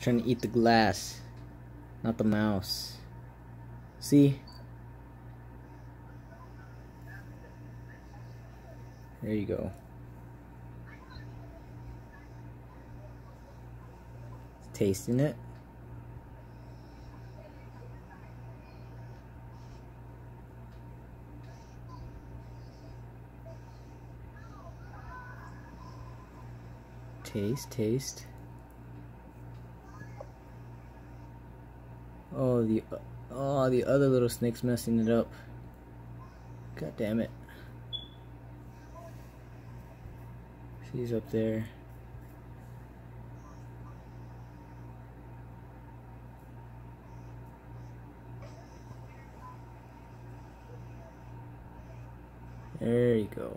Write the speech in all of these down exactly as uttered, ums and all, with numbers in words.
trying to eat the glass, not the mouse. See? There you go. Tasting it. Taste, taste. Oh, the oh the other little snake's messing it up. God damn it. He's up there. There you go.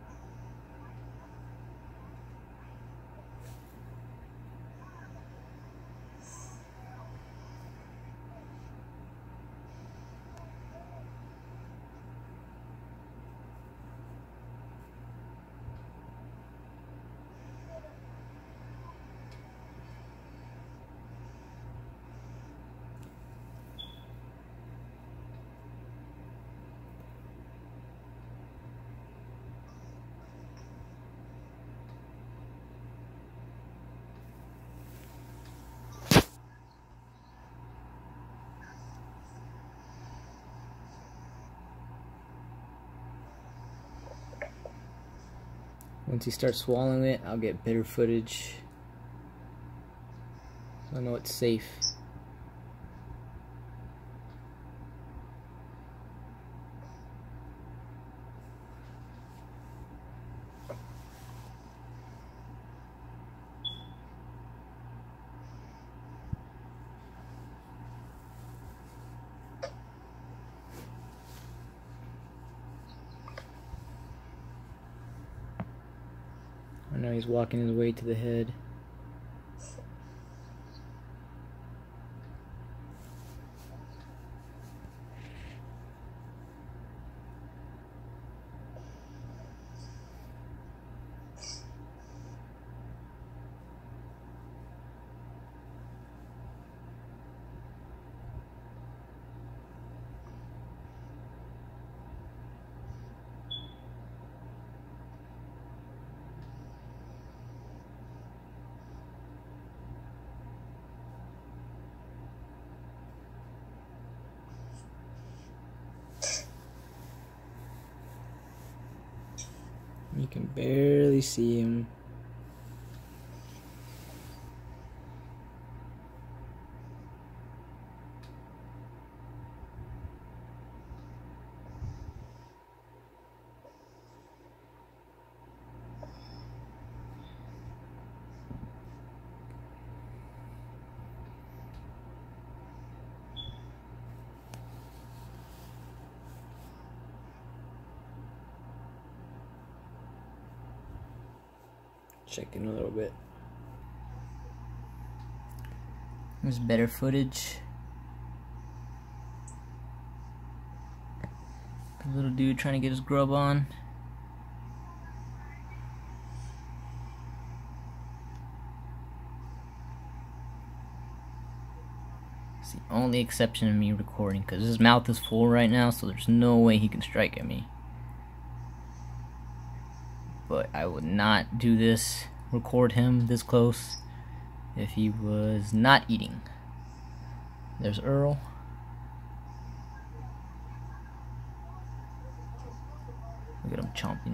Once he starts swallowing it, I'll get better footage. I know it's safe. I know he's walking his way to the head. You can barely see him. Checking a little bit. There's better footage. The little dude trying to get his grub on. It's the only exception of me recording, because his mouth is full right now, so there's no way he can strike at me. But I would not do this, record him this close, if he was not eating. There's Earl. Look at him chomping.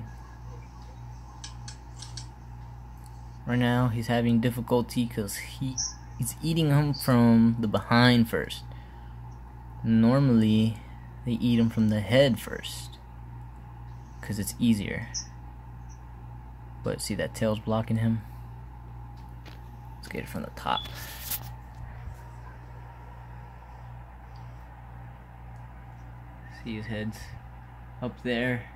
Right now he's having difficulty because he he's eating him from the behind first. Normally they eat him from the head first because it's easier. But see, that tail's blocking him. Let's get it from the top. See, his head's up there.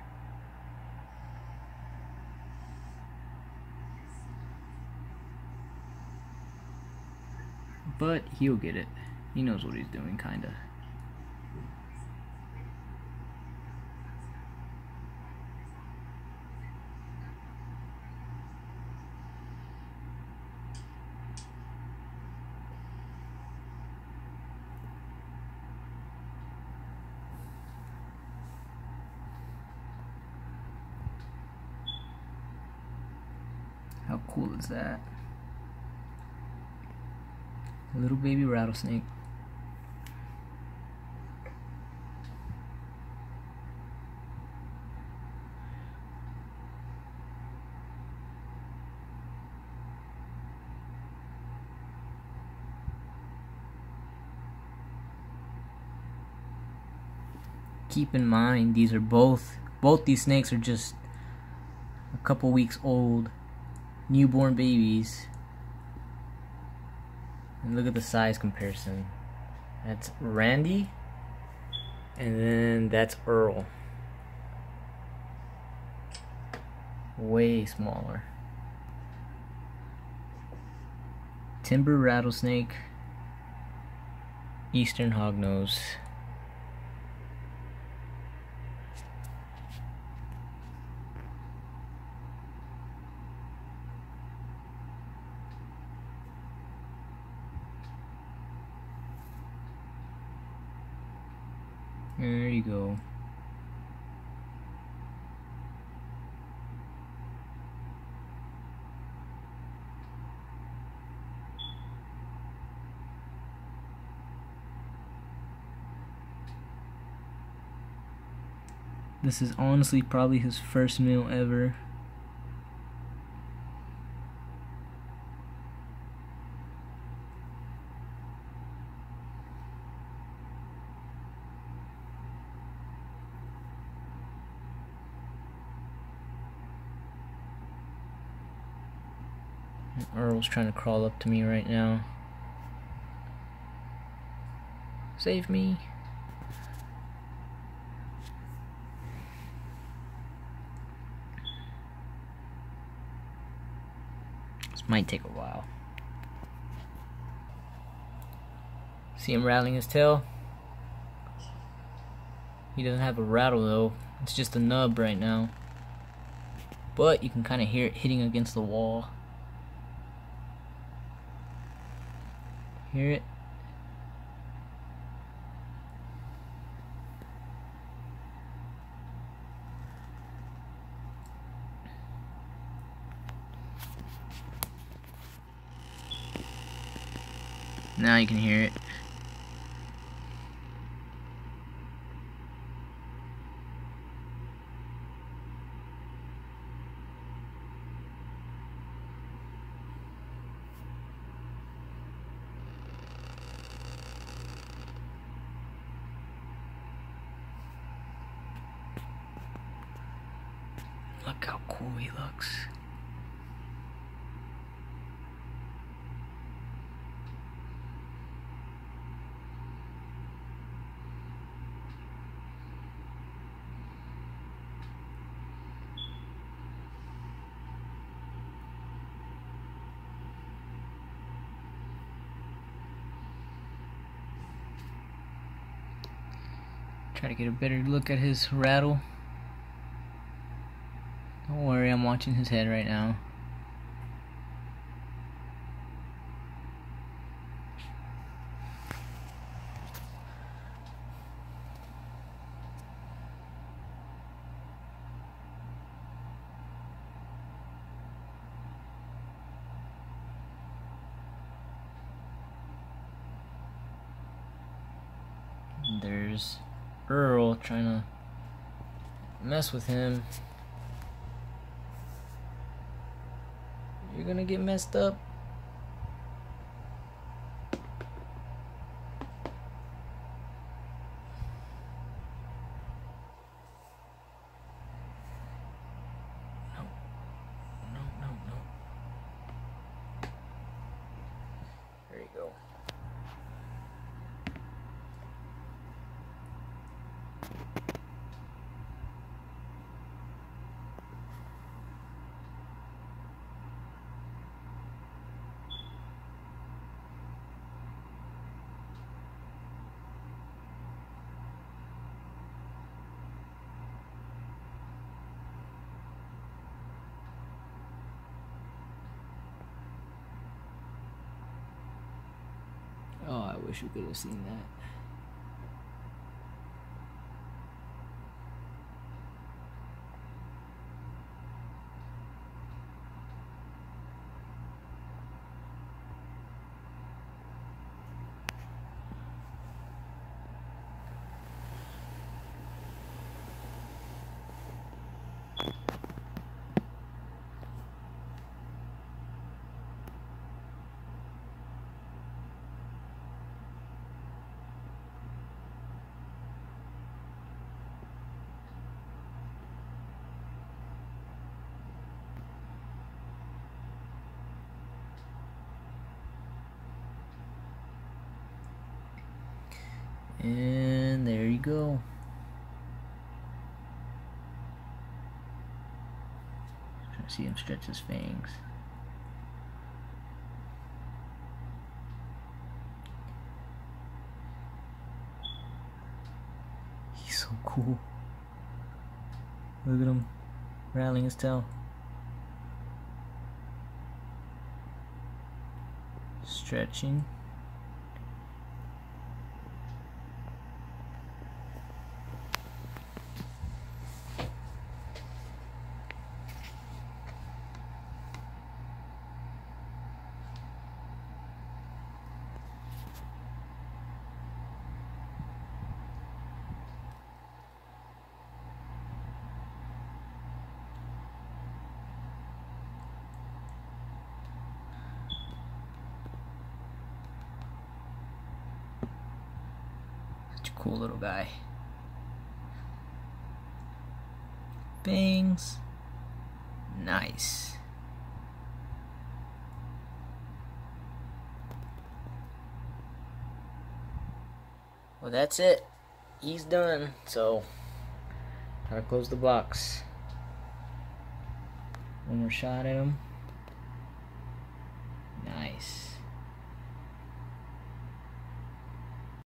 But he'll get it. He knows what he's doing, kinda. How cool is that? A little baby rattlesnake. Keep in mind, these are both, both these snakes are just a couple weeks old, newborn babies. And look at the size comparison. That's Randy, and then that's Earl. Way smaller. Timber rattlesnake, eastern hognose. There you go. This is honestly probably his first meal ever. Earl's trying to crawl up to me right now. Save me. This might take a while. See him rattling his tail? He doesn't have a rattle though. It's just a nub right now. But you can kind of hear it hitting against the wall. Hear it? Now you can hear it. Look how cool he looks. Try to get a better look at his rattle. Don't worry, I'm watching his head right now. There's Earl trying to mess with him. You're gonna get messed up. No. No, no, no. There you go. Oh, I wish we could have seen that. And there you go. Trying to see him stretch his fangs. He's so cool. Look at him rattling his tail. Stretching. Cool little guy. Bangs. Nice. Well, that's it. He's done. So, gotta close the box. One more shot at him.